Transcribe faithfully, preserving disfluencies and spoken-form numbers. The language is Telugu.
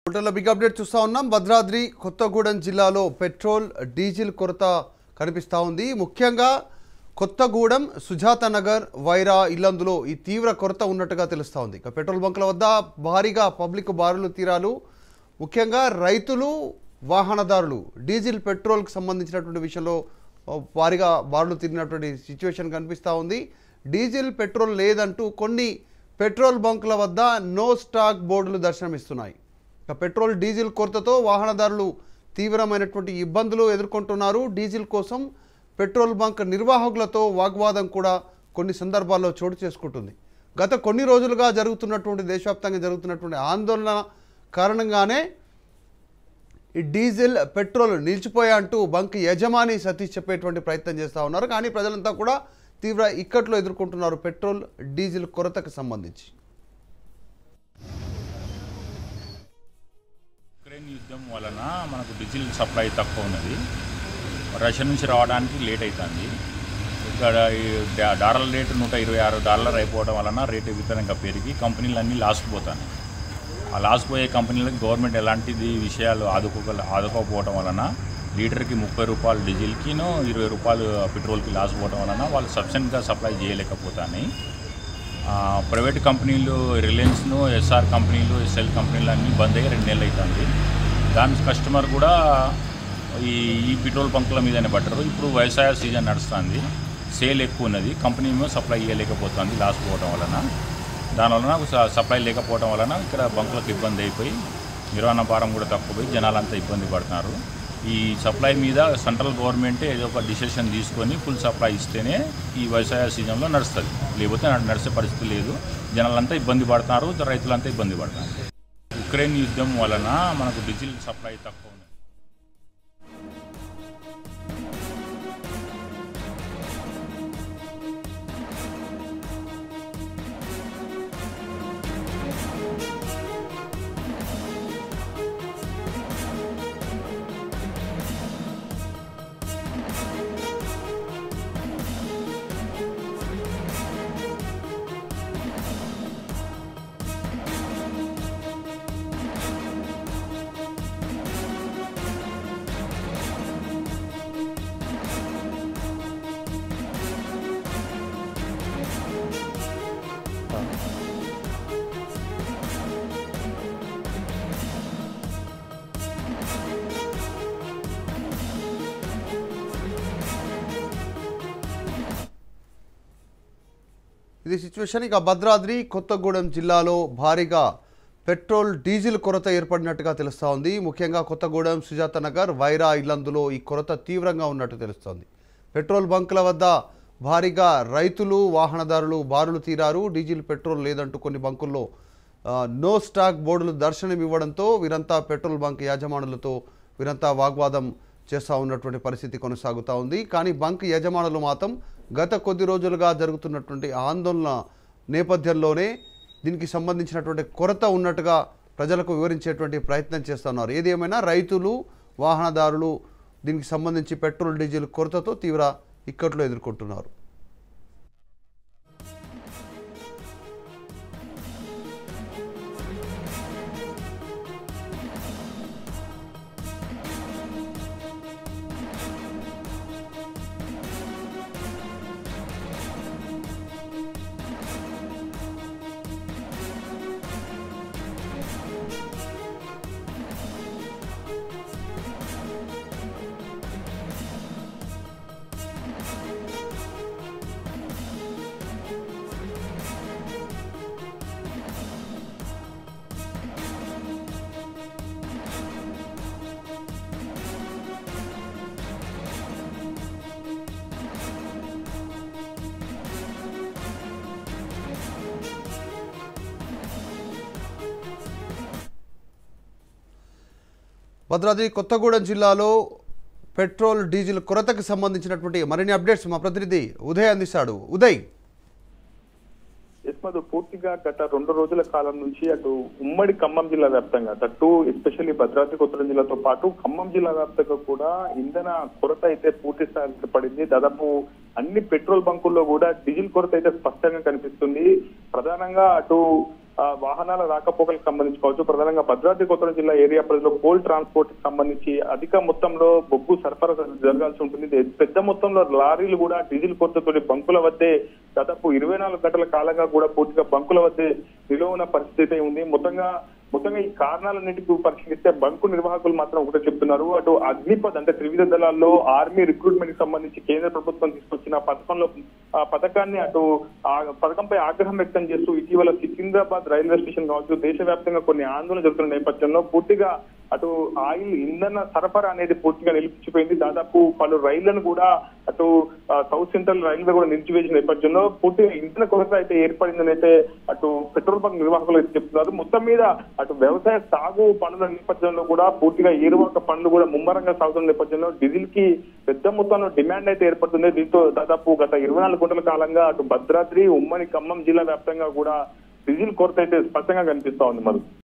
టోటల్ బిగ్ అప్డేట్ చూస్తా ఉన్నాం. భద్రాద్రి కొత్తగూడెం జిల్లాలో పెట్రోల్ డీజిల్ కొరత కనిపిస్తూ ఉంది. ముఖ్యంగా కొత్తగూడెం సుజాత నగర్ వైరా ఇల్లందులో ఈ తీవ్ర కొరత ఉన్నట్టుగా తెలుస్తూ ఉంది. ఇక పెట్రోల్ బంకుల వద్ద భారీగా పబ్లిక్ బారులు తీరాలు, ముఖ్యంగా రైతులు వాహనదారులు డీజిల్ పెట్రోల్కి సంబంధించినటువంటి విషయంలో భారీగా బారులు తీరినటువంటి సిచ్యువేషన్ కనిపిస్తూ ఉంది. డీజిల్ పెట్రోల్ లేదంటూ కొన్ని పెట్రోల్ బంకుల వద్ద నో స్టాక్ బోర్డులు దర్శనమిస్తున్నాయి. పెట్రోల్ డీజిల్ కొరతతో వాహనదారులు తీవ్రమైనటువంటి ఇబ్బందులు ఎదుర్కొంటున్నారు. డీజిల్ కోసం పెట్రోల్ బంక్ నిర్వాహకులతో వాగ్వాదం కూడా కొన్ని సందర్భాల్లో చోటు చేసుకుంటుంది. గత కొన్ని రోజులుగా జరుగుతున్నటువంటి దేశవ్యాప్తంగా జరుగుతున్నటువంటి ఆందోళన కారణంగానే ఈ డీజిల్ పెట్రోల్ నిలిచిపోయా అంటూ బంక్ యజమాని సతీష్ చెప్పేటువంటి ప్రయత్నం చేస్తూ ఉన్నారు. కానీ ప్రజలంతా కూడా తీవ్ర ఇక్కట్లు ఎదుర్కొంటున్నారు పెట్రోల్ డీజిల్ కొరతకు సంబంధించి. ఉక్రెయిన్ యుద్ధం వలన మనకు డీజిల్ సప్లై తక్కువ ఉన్నది. రష్యా నుంచి రావడానికి లేట్ అవుతుంది. ఇక్కడ డాలర్ రేటు నూట ఇరవై ఆరు డాలర్ అయిపోవడం వలన రేటు విపరీతంగా పెరిగి కంపెనీలన్నీ లాస్కి పోతాయి. ఆ లాస్ పోయే కంపెనీలకు గవర్నమెంట్ ఎలాంటిది విషయాలు ఆదుకో ఆదుకోకపోవడం వలన లీటర్కి ముప్పై రూపాయలు డీజిల్కినో ఇరవై రూపాయలు పెట్రోల్కి లాస్ పోవడం వలన వాళ్ళు సఫిషియెంట్గా సప్లై చేయలేకపోతాయి. ప్రైవేట్ కంపెనీలు రిలయన్స్ను ఎస్ఆర్ కంపెనీలు ఎస్ఎల్ కంపెనీలు అన్నీ బంద్ అయ్యి రెండు నెలలు అవుతుంది. దాని కస్టమర్ కూడా ఈ ఈ పెట్రోల్ బంకుల మీదనే పడ్డారు. ఇప్పుడు వ్యవసాయ సీజన్ నడుస్తుంది, సేల్ ఎక్కువ ఉన్నది, కంపెనీ ఏమో సప్లై చేయలేకపోతుంది లాస్ పోవడం వలన. దానివలన సప్లై లేకపోవడం వలన ఇక్కడ బంకులకు ఇబ్బంది అయిపోయి నిర్వహణ భారం కూడా తక్కువ పోయి జనాలంతా ఇబ్బంది పడుతున్నారు. ఈ సప్లై మీద సెంట్రల్ గవర్నమెంటే ఏదో ఒక డిసిషన్ తీసుకొని ఫుల్ సప్లై ఇస్తేనే ఈ వ్యవసాయ సీజన్లో నడుస్తుంది, లేకపోతే నడిచే పరిస్థితి లేదు. జనాలంతా ఇబ్బంది పడుతున్నారు, రైతులంతా ఇబ్బంది పడుతున్నారు. ఉక్రెయిన్ యుద్ధం వలన మనకు డీజిల్ సప్లై తక్కువ ఉంది. ఇది సిచ్యువేషన్. ఇక భద్రాద్రి కొత్తగూడెం జిల్లాలో భారీగా పెట్రోల్ డీజిల్ కొరత ఏర్పడినట్టుగా తెలుస్తూ ఉంది. ముఖ్యంగా కొత్తగూడెం సుజాత నగర్ వైరా ఇల్లందులో ఈ కొరత తీవ్రంగా ఉన్నట్టు తెలుస్తోంది. పెట్రోల్ బంకుల వద్ద భారీగా రైతులు వాహనదారులు బారులు తీరారు. డీజిల్ పెట్రోల్ లేదంటూ కొన్ని బంకుల్లో నో స్టాక్ బోర్డులు దర్శనం ఇవ్వడంతో వీరంతా పెట్రోల్ బంక్ యాజమానులతో వీరంతా వాగ్వాదం చేస్తూ ఉన్నటువంటి పరిస్థితి కొనసాగుతూ ఉంది. కానీ బంక్ యజమానులు మాత్రం గత కొద్ది రోజులుగా జరుగుతున్నటువంటి ఆందోళన నేపథ్యంలోనే దీనికి సంబంధించినటువంటి కొరత ఉన్నట్టుగా ప్రజలకు వివరించేటువంటి ప్రయత్నం చేస్తున్నారు. ఏది ఏమైనా రైతులు వాహనదారులు దీనికి సంబంధించి పెట్రోల్ డీజిల్ కొరతతో తీవ్ర ఇక్కట్లు ఎదుర్కొంటున్నారు. భద్రాద్రి కొత్తగూడెం జిల్లాలో పెట్రోల్ డీజిల్ కొరతకు సంబంధించినటువంటి మరిన్ని అప్డేట్స్ మా ప్రతినిధి ఉదయ్ అందిస్తాడు. ఉదయ్, యస్మదు పూర్తిగా గత రెండు రోజుల కాలం నుంచి అటు ఉమ్మడి ఖమ్మం జిల్లా వ్యాప్తంగా అటు ఎస్పెషల్లీ భద్రాద్రి కొత్తగూడెం జిల్లాతో పాటు ఖమ్మం జిల్లా వ్యాప్తంగా కూడా ఇంధన కొరత అయితే పూర్తి స్థాయికి పడింది. దాదాపు అన్ని పెట్రోల్ బంకుల్లో కూడా డీజిల్ కొరత అయితే స్పష్టంగా కనిపిస్తుంది. ప్రధానంగా అటు వాహనాల రాకపోకలకు సంబంధించి కావచ్చు, ప్రధానంగా భద్రాద్రి కొత్తగూడెం జిల్లా ఏరియా పరిధిలో కోల్ ట్రాన్స్పోర్ట్ కి సంబంధించి అధిక మొత్తంలో బొగ్గు సరఫరా జరగాల్సి ఉంటుంది. పెద్ద మొత్తంలో లారీలు కూడా డీజిల్ కొరతతో బంకుల వద్దే దాదాపు ఇరవై నాలుగు గంటల కాలంగా కూడా పూర్తిగా బంకుల వద్దే నిలువ ఉన్న పరిస్థితి ఉంది. మొత్తంగా మొత్తంగా ఈ కారణాలన్నింటికి పరిశీలిస్తే బంకు నిర్వాహకులు మాత్రం ఒకటే చెప్తున్నారు. అటు అగ్నిపథ్ అంటే త్రివిధ దళాల్లో ఆర్మీ రిక్రూట్మెంట్ కి సంబంధించి కేంద్ర ప్రభుత్వం తీసుకొచ్చిన పథకంలో ఆ పథకాన్ని అటు ఆ పథకంపై ఆగ్రహం వ్యక్తం చేస్తూ ఇటీవల సికింద్రాబాద్ రైల్వే స్టేషన్ కావచ్చు, దేశవ్యాప్తంగా కొన్ని ఆందోళన జరుగుతున్న నేపథ్యంలో పూర్తిగా అటు ఆయిల్ ఇంధన సరఫరా అనేది పూర్తిగా నిలిచిపోయింది. దాదాపు పలు రైళ్లను కూడా అటు సౌత్ సెంట్రల్ రైల్వే కూడా నిలిచివేసిన నేపథ్యంలో పూర్తిగా ఇంధన కొరత అయితే ఏర్పడిందని అయితే అటు పెట్రోల్ బంక్ నిర్వాహకులు అయితే చెప్తున్నారు. మొత్తం మీద అటు వ్యవసాయ సాగు పనుల నేపథ్యంలో కూడా పూర్తిగా ఏరువాక పనులు కూడా ముమ్మరంగా సాగుతున్న నేపథ్యంలో డీజిల్ కి పెద్ద మొత్తంలో డిమాండ్ అయితే ఏర్పడుతుంది. దీంతో దాదాపు గత ఇరవై నాలుగు గంటల కాలంగా అటు భద్రాద్రి, ఉమ్మడి ఖమ్మం జిల్లా వ్యాప్తంగా కూడా డీజిల్ కొరత అయితే స్పష్టంగా కనిపిస్తా ఉంది. మరి